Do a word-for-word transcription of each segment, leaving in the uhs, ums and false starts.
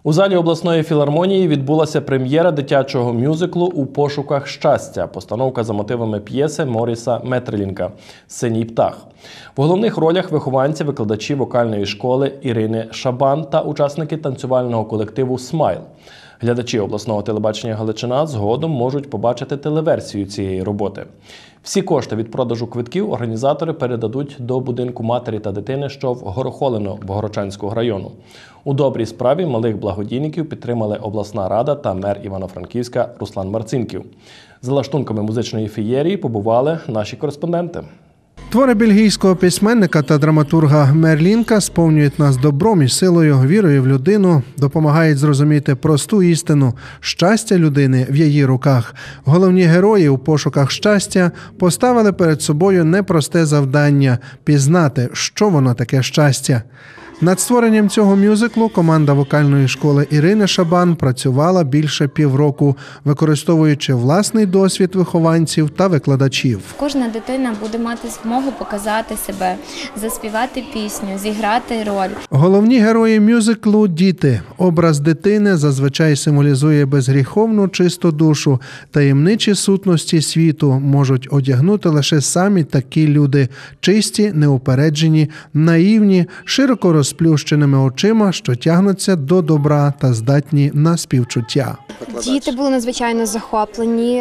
У залі обласної філармонії відбулася прем'єра дитячого мюзиклу «У пошуках щастя», постановка за мотивами п'єси Моріса Метрелінка «Синій птах». В головних ролях вихованці, викладачі вокальної школи Ірини Шабан та учасники танцювального колективу «Смайл». Глядачі обласного телебачення «Галичина» згодом можуть побачити телеверсію цієї роботи. Всі кошти від продажу квитків організатори передадуть до будинку матері та дитини, що в Горохолино Богородчанського району. У добрій справі малих благодійників підтримали обласна рада та мер Івано-Франківська Руслан Марцинків. За лаштунками музичної феєрії побували наші кореспонденти. Твори бельгійського письменника та драматурга Мерлінка сповнюють нас добром і силою, вірою в людину, допомагають зрозуміти просту істину – щастя людини в її руках. Головні герої у пошуках щастя поставили перед собою непросте завдання – пізнати, що воно таке щастя. Над створенням цього мюзиклу команда вокальної школи Ірини Шабан працювала більше півроку, використовуючи власний досвід вихованців та викладачів. Кожна дитина буде мати змогу показати себе, заспівати пісню, зіграти роль. Головні герої мюзиклу – діти. Образ дитини зазвичай символізує безгріховну чисту душу. Таємничі сутності світу можуть одягнути лише самі такі люди – чисті, неупереджені, наївні, широко розповідані, сплющеними очима, що тягнуться до добра та здатні на співчуття. Діти були надзвичайно захоплені.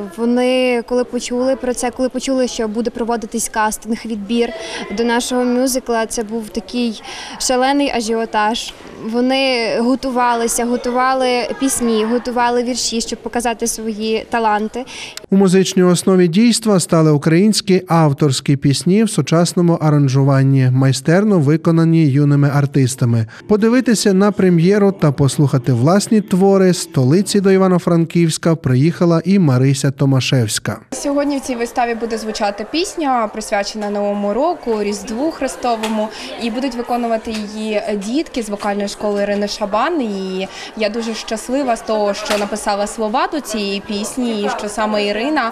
Вони, коли почули про це, коли почули, що буде проводитись кастинг, відбір до нашого мюзикла, це був такий шалений ажіотаж. Вони готувалися, готували пісні, готували вірші, щоб показати свої таланти. У музичній основі дійства стали українські авторські пісні в сучасному аранжуванні, майстерно виконані юними артистами. Подивитися на прем'єру та послухати власні твори з столиці до Івано-Франківська приїхала і Марися Томашевська. Сьогодні в цій виставі буде звучати пісня, присвячена Новому року, Різдву Христовому, і будуть виконувати її дітки з вокальної школи Ірини Шабан. І я дуже щаслива з того, що написала слова до цієї пісні, і що саме Ірина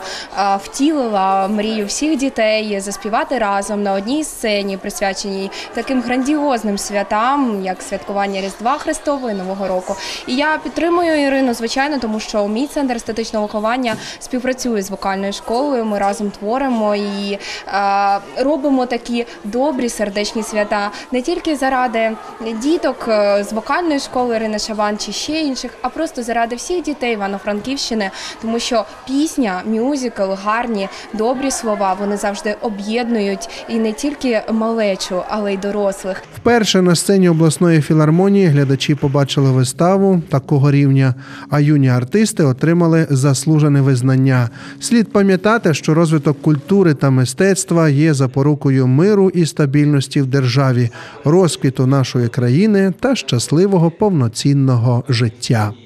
втілила мрію всіх дітей заспівати разом на одній сцені, присвяченій таким грандіозним святам, як святкування Різдва Христового і Нового року. І я підтримую Ірину, звичайно, тому що мій центр естетичного виховання співпрацює з вокальною школою, ми разом творимо і е, робимо такі добрі сердечні свята не тільки заради діток з вокальної школи Ірини Шабан чи ще інших, а просто заради всіх дітей Івано-Франківщини, тому що пісня, мюзикл, гарні, добрі слова, вони завжди об'єднують і не тільки малечу, але й дорослих. Вперше на сцені обласної філармонії глядачі побачили виставу такого рівня, а юні артисти отримали заслужене визнання. Слід пам'ятати, що розвиток культури та мистецтва є запорукою миру і стабільності в державі, розквіту нашої країни та щасливого повноцінного життя.